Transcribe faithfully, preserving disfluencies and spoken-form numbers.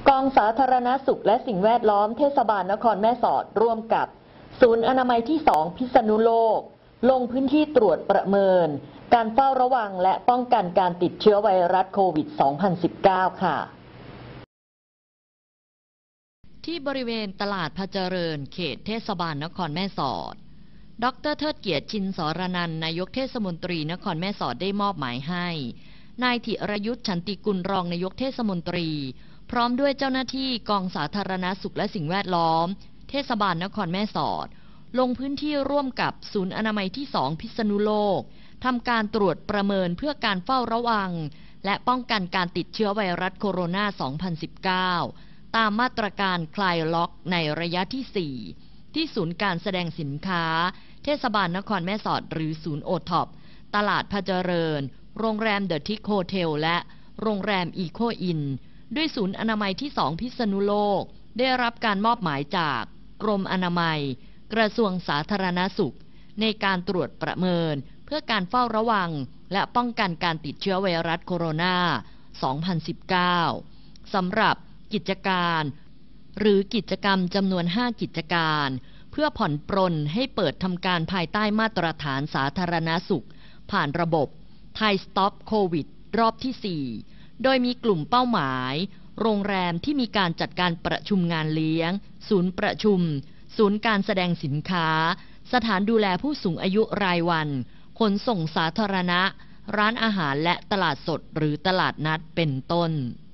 กองสาธารณสุขและสิ่งแวดล้อมเทศบาลนครแม่สอดร่วมกับศูนย์อนามัยที่สองพิษณุโลกลงพื้นที่ตรวจประเมินการเฝ้าระวังและป้องกันการติดเชื้อไวรัสโควิด สองพันสิบเก้า ค่ะที่บริเวณตลาดพระเจริญเขตเทศบาลนครแม่สอดดร.เทิดเกียรติชินสรนันท์นายกเทศมนตรีนครแม่สอดได้มอบหมายให้นายธิรยุทธฉันติกุลรองนายกเทศมนตรีพร้อมด้วยเจ้าหน้าที่กองสาธารณสุขและสิ่งแวดล้อมเทศบาลนครแม่สอดลงพื้นที่ร่วมกับศูนย์อนามัยที่สองพิษณุโลกทำการตรวจประเมินเพื่อการเฝ้าระวังและป้องกันการติดเชื้อไวรัสโคโรนา สองพันสิบเก้า ตามมาตรการคลายล็อกในระยะที่ สี่ ที่ศูนย์การแสดงสินค้าเทศบาลนครแม่สอดหรือศูนย์โอท็อปตลาดพระเจริญโรงแรมเดอะทิกโฮเทลและโรงแรมอีโคอินด้วยศูนย์อนามัยที่สองพิษณุโลกได้รับการมอบหมายจากกรมอนามัยกระทรวงสาธารณสุขในการตรวจประเมินเพื่อการเฝ้าระวังและป้องกันการติดเชื้อไวรัสโคโรนา สองพันสิบเก้า สำหรับกิจการหรือกิจกรรมจำนวน ห้า กิจการเพื่อผ่อนปรนให้เปิดทำการภายใต้มาตรฐานสาธารณสุขผ่านระบบไทยสต็อปโควิดรอบที่ สี่ โดยมีกลุ่มเป้าหมายโรงแรมที่มีการจัดการประชุมงานเลี้ยงศูนย์ประชุมศูนย์การแสดงสินค้าสถานดูแลผู้สูงอายุรายวันขนส่งสาธารณะร้านอาหารและตลาดสดหรือตลาดนัดเป็นต้น